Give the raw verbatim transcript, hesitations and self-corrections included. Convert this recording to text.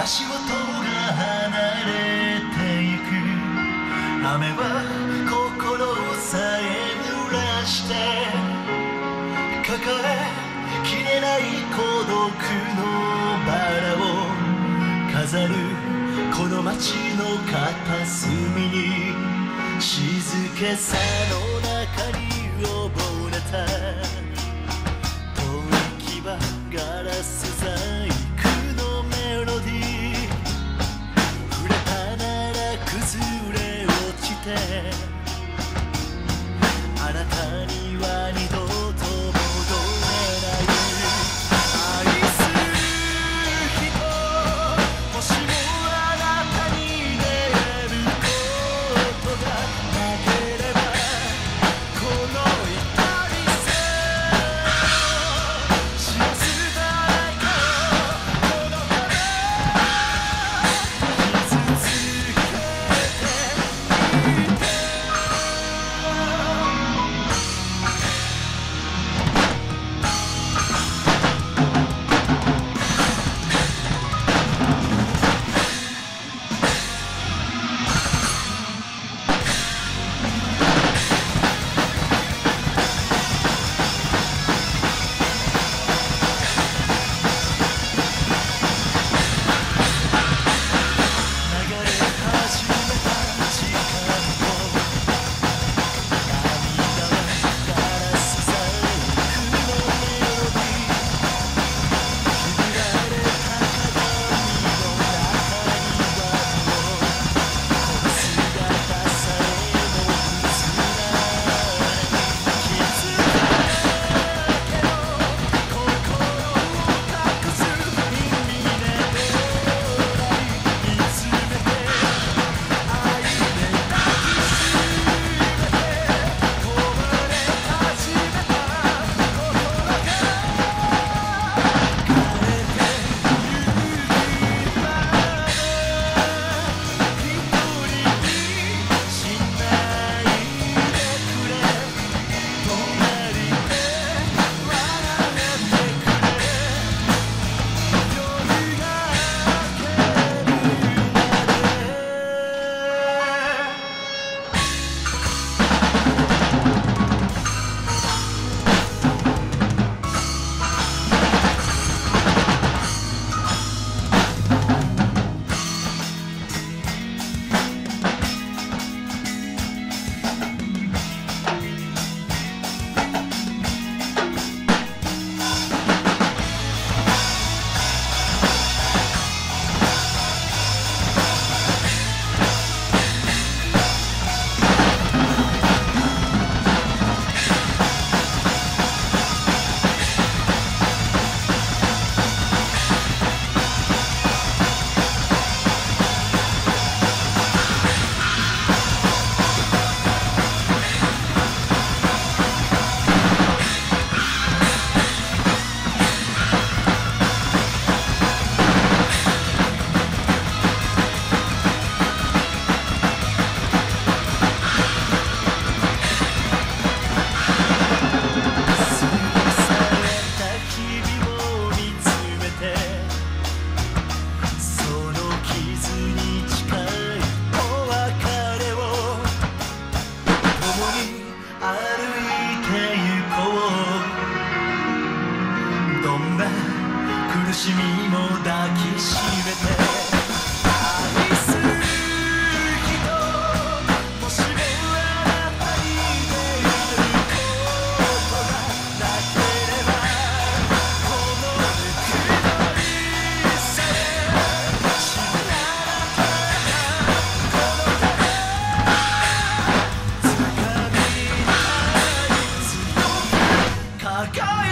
足音が離れてゆく。雨は心さえ濡らして抱えきれない孤独のバラを飾るこの街の片隅に、静けさの中に溺れた吐息はガラス細工のメロディー。触れたなら崩れ落ちて、あなたには二度と戻れない。愛する人、もしもあなたに出会えることがなければ、この痛みさ知らせないか。このため傷つけていて。苦しみも抱きしめて。愛する人、もしもあなたに出会うことがなければ、このぬくもりさえ知らなかったこの手、掴みたい強く輝く